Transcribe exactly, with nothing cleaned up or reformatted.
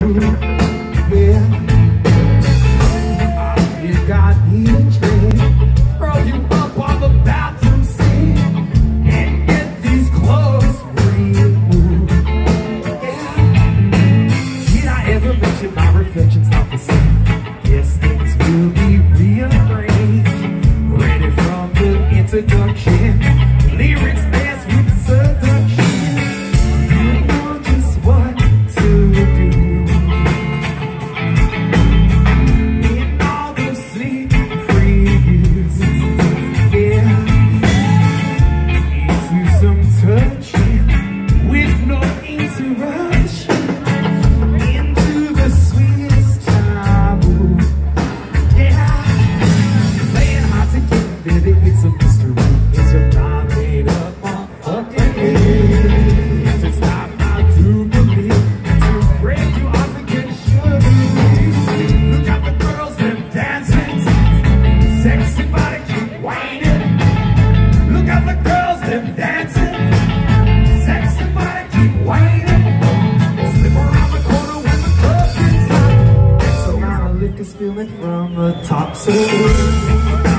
Yeah, you got me a drink, throw you up on the bathroom sink and get these clothes removed. Yeah, did I ever mention my reflection's not the same? Yes, things will be rearranged. Ready from the introduction, lyrics dance with seduction. You know just what to do. In all the sleep previews, yeah, into some touching with no interruption. Into the sweetest taboo, yeah. Playing hard to get, baby, it's a mystery. It's your mind made up on fucking head. Yes, it's not hard to believe. To break you off and get sugar. Look at the girls, them dancing. Sexy body keep whining. Look at the girls, them dancing. Sexy body keep whining. Slip around the corner when the club gets hot. So now the liquor's spilling from the top. So